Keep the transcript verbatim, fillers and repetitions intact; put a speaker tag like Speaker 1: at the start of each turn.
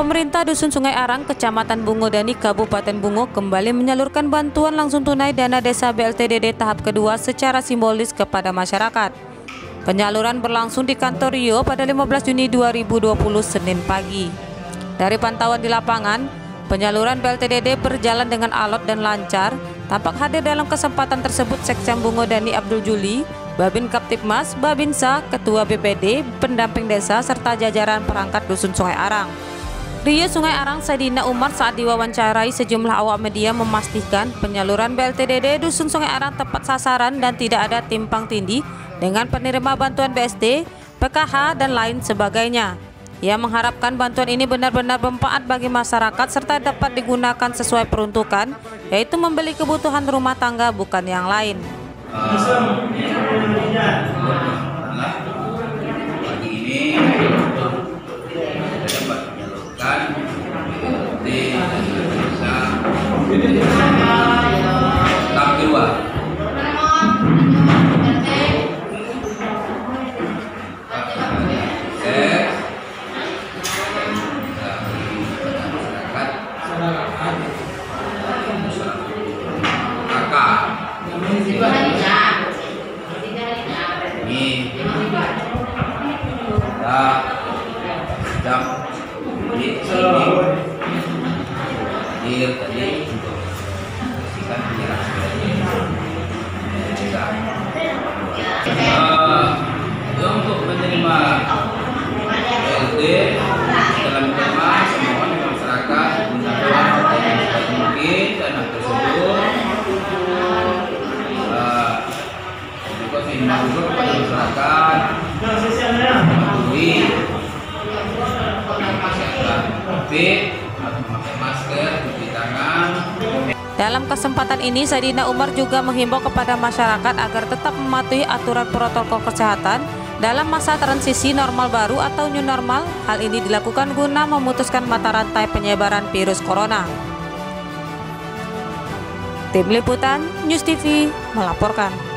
Speaker 1: Pemerintah Dusun Sungai Arang, Kecamatan Bungodani, Kabupaten Bungo kembali menyalurkan bantuan langsung tunai dana desa B L T D D tahap kedua secara simbolis kepada masyarakat. Penyaluran berlangsung di kantor Rio pada lima belas Juni dua ribu dua puluh Senin pagi. Dari pantauan di lapangan, penyaluran B L T D D berjalan dengan alot dan lancar. Tampak hadir dalam kesempatan tersebut Sekcam Bungodani Abdul Juli, Babin Kaptipmas, Babinsa, Ketua B P D, pendamping desa, serta jajaran perangkat Dusun Sungai Arang. Rio Sungai Arang Saidina Umar saat diwawancarai sejumlah awak media memastikan penyaluran B L T D D Dusun Sungai Arang tepat sasaran dan tidak ada timpang tindih dengan penerima bantuan B S D, P K H, dan lain sebagainya. Ia mengharapkan bantuan ini benar-benar bermanfaat bagi masyarakat serta dapat digunakan sesuai peruntukan, yaitu membeli kebutuhan rumah tangga bukan yang lain.
Speaker 2: Uh, pagi ini dapat menyalurkan di desa tahap kedua. Ini kita sedang di sini hadir tadi untuk memastikan penyerahan kita. Untuk menerima B L T dalam kemas mohon masyarakat menggunakan mungkin dana tersebut. Mengimbau kepada masyarakat mematuhi kesehatan COVID, memakai masker, cuci tangan.
Speaker 1: Dalam kesempatan ini, Saidina Umar juga menghimbau kepada masyarakat agar tetap mematuhi aturan protokol kesehatan dalam masa transisi normal baru atau new normal. Hal ini dilakukan guna memutuskan mata rantai penyebaran virus corona. Tim Liputan News T V melaporkan.